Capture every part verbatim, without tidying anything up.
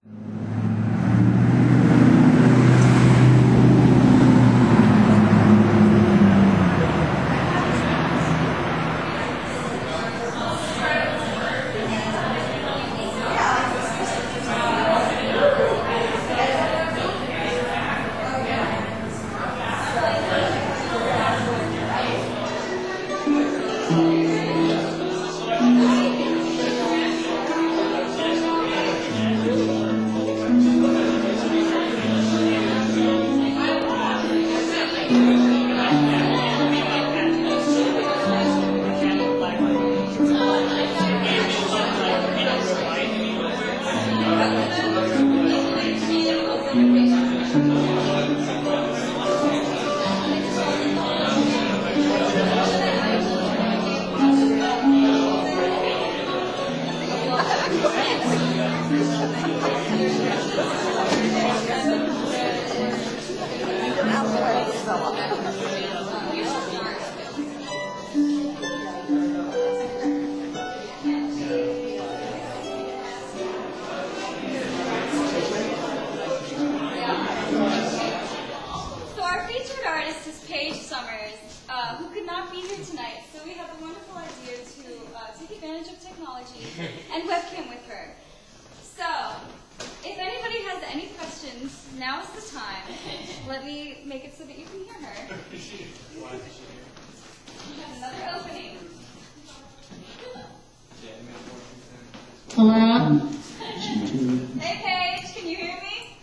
Uh, who could not be here tonight, so we have a wonderful idea to uh, take advantage of technology and webcam with her. So, if anybody has any questions, now is the time. Let me make it so that you can hear her. We have another opening. Hello? Hey Paige, can you hear me?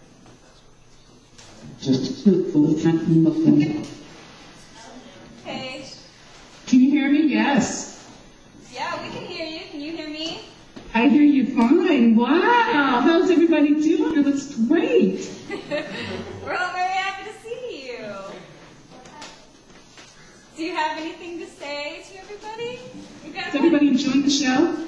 Just a Paige? Can you hear me? Yes. Yeah, we can hear you. Can you hear me? I hear you fine. Wow. How's everybody doing? It looks great. We're all very happy to see you. Do you have anything to say to everybody? Is everybody enjoying the show?